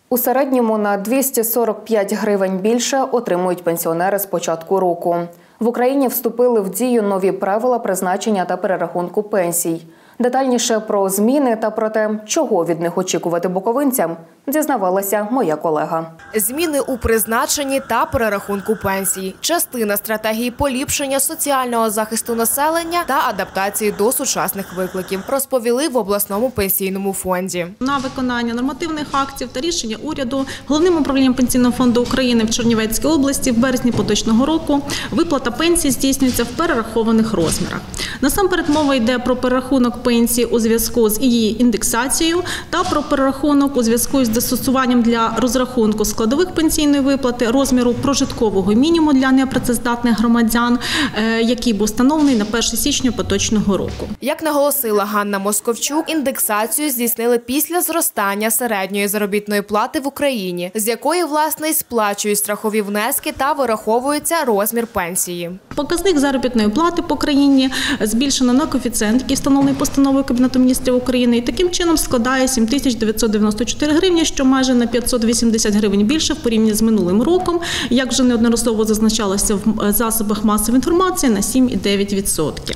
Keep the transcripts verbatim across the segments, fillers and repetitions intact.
У середньому на двісті сорок п'ять гривень більше отримують пенсіонери з початку року. В Україні вступили в дію нові правила призначення та перерахунку пенсій. Детальніше про зміни та про те, чого від них очікувати буковинцям, дізнавалася моя колега. Зміни у призначенні та перерахунку пенсій – частина стратегії поліпшення соціального захисту населення та адаптації до сучасних викликів, розповіли в обласному пенсійному фонді. На виконання нормативних актів та рішення уряду Головним управлінням Пенсійного фонду України в Чернівецькій області в березні поточного року виплата пенсій здійснюється в перерахованих розмірах. Насамперед мова йде про перерахунок пенсії у зв'язку з її індексацією та про перерахунок у зв'язку з застосуванням для розрахунку складових пенсійної виплати розміру прожиткового мінімуму для непрацездатних громадян, який був встановлений на перше січня поточного року. Як наголосила Ганна Московчук, індексацію здійснили після зростання середньої заробітної плати в Україні, з якої, власне, й сплачують страхові внески та вираховується розмір пенсії. Показник заробітної плати по країні збільшено на коефіцієнт, який встановлений постановою Кабінету міністрів України, і таким чином складає сім тисяч дев'ятсот дев'яносто чотири гривні, що майже на п'ятсот вісімдесят гривень більше в порівнянні з минулим роком, як вже неодноразово зазначалося в засобах масової інформації, на сім цілих дев'ять десятих відсотка.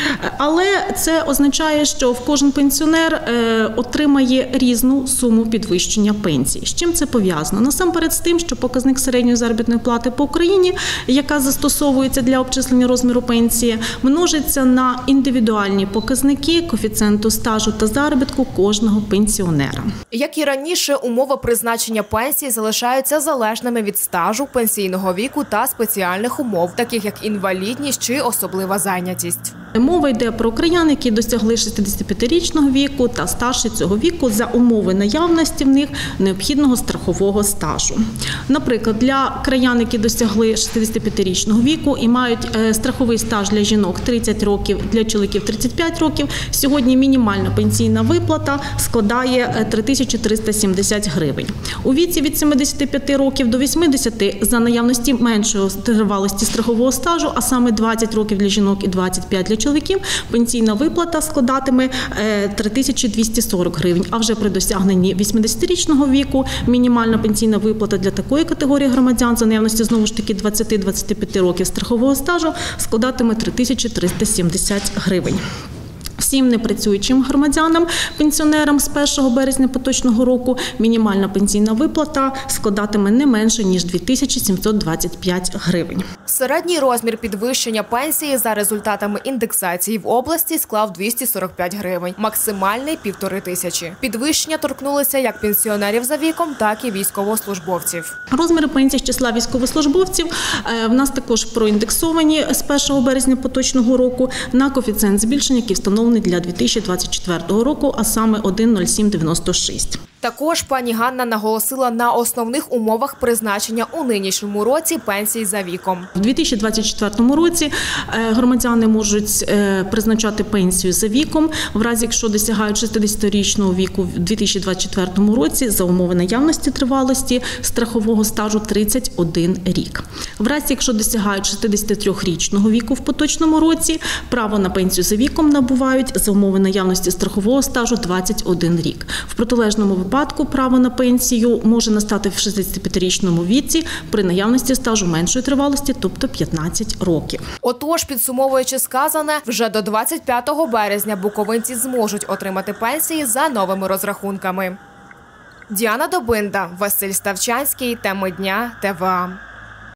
Але це означає, що кожен пенсіонер отримає різну суму підвищення пенсії. З чим це пов'язано? Насамперед з тим, що показник середньої заробітної плати по Україні, яка застосовується для обчислення розміру пенсії, множиться на індивідуальні показники коефіцієнту стажу та заробітку кожного пенсіонера. Як і раніше, умови призначення пенсії залишаються залежними від стажу, пенсійного віку та спеціальних умов, таких як інвалідність чи особлива зайнятість. Мова йде про краян, які досягли шістдесятип'ятирічного віку та старші цього віку за умови наявності в них необхідного страхового стажу. Наприклад, для краян, які досягли шістдесятип'ятирічного віку і мають страховий стаж для жінок тридцять років, для чоловіків тридцять п'ять років, сьогодні мінімальна пенсійна виплата складає три тисячі триста сімдесят гривень. У віці від сімдесяти п'яти років до вісімдесяти за наявності меншої тривалості страхового стажу, а саме двадцять років для жінок і двадцять п'ять для чоловіків, пенсійна виплата складатиме три тисячі двісті сорок гривень. А вже при досягненні вісімдесятирічного віку мінімальна пенсійна виплата для такої категорії громадян за наявності знову ж таки двадцяти-двадцяти п'яти років страхового стажу складатиме три тисячі триста сімдесят гривень. Всім непрацюючим громадянам, пенсіонерам з першого березня поточного року мінімальна пенсійна виплата складатиме не менше, ніж дві тисячі сімсот двадцять п'ять гривень. Середній розмір підвищення пенсії за результатами індексації в області склав двісті сорок п'ять гривень, максимальний – півтори тисячі. Підвищення торкнулися як пенсіонерів за віком, так і військовослужбовців. Розміри пенсій з числа військовослужбовців в нас також проіндексовані з першого березня поточного року на коефіцієнт збільшення, який встановлений для дві тисячі двадцять четвертого року, а саме один цілих нуль сім дев'яносто шість. Також пані Ганна наголосила на основних умовах призначення у нинішньому році пенсій за віком. У дві тисячі двадцять четвертому році громадяни можуть призначати пенсію за віком, в разі якщо досягають шістдесятирічного віку в дві тисячі двадцять четвертому році за умови наявності тривалості страхового стажу тридцять один рік. В разі якщо досягають шістдесятитрирічного віку в поточному році, право на пенсію за віком набувають за умови наявності страхового стажу двадцять один рік. В протилежному випадку випадку право на пенсію може настати в шістдесятип'ятирічному віці при наявності стажу меншої тривалості, тобто п'ятнадцять років. Отож, підсумовуючи сказане, вже до двадцять п'ятого березня буковинці зможуть отримати пенсії за новими розрахунками. Діана Добинда, Василь Ставчанський, Теми дня, ТВА.